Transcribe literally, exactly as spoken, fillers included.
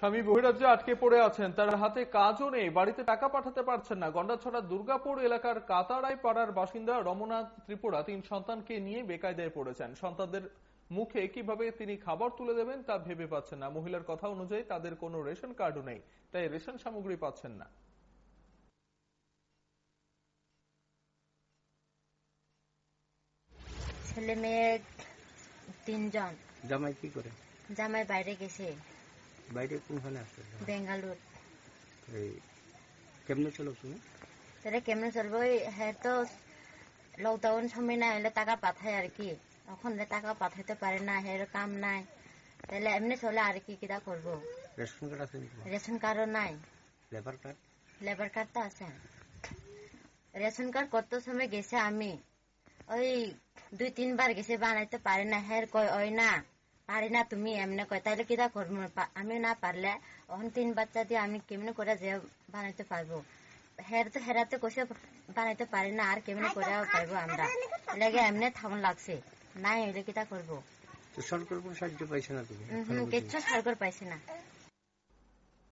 স্বামী বহিরাজ্যে আটকে পড়ে আছেন, তার হাতে কাজও নেই, বাড়িতে টাকা পাঠাতে পারছেন না। গন্ডাছড়া দুর্গাপুর এলাকার কাতারাই পাড়ার বাসিন্দা রমনা ত্রিপুরা তিন সন্তানকে নিয়ে বেকায়দায় পড়েছেন। সন্তানদের মুখে কিভাবে তিনি খাবার তুলে দেবেন তা ভেবে পাচ্ছেন না। মহিলার কথা অনুযায়ী তাদের কোনো রেশন কার্ডও নেই, তাই রেশন সামগ্রী পাচ্ছেন না। ছেলে মেয়ে তিনজন। জামাই কি করে? জামাই বাইরে গেছে। বাইরে কোনখানে আছে? বেঙ্গালুর। এই কেমনে চলো তুমি? তাহলে কেমনে চলবো? হ্যাঁ, তো লকডাউন সময় না হলে টাকা পাঠায় আর কি, এখন টাকা পাঠাইতে পারে না, হ্যাঁ কাম নাই, তাহলে এমনি চলে আর কি কিটা করবো। রেশন কার্ড আছে? রেশন কার্ডও নাই। Labour card? লেবার কার্ড তো আছে। রেশন কার্ড কত সময় গেছে, আমি ওই দুই তিনবার গেছে, বানাইতে পারে না, হ্যাঁ কয় ওই না পারি না তুমি এমনি কয়, তাহলে কিটা করবো? আমি না পারলে এখন তিন বাচ্চা দিয়ে আমি কেমনে করে যে বানাইতে পারবো? হের তো হেরাতে কষে বানাইতে পারি না, আর কেমনে করে পারবো আমরা? লাগে এমনি থামন লাগছে, নাই হইলে কিটা করবো? সরকার কোনো সাহায্য পাইছে না তুমি? কিচ্ছু সরকার পাইছে না।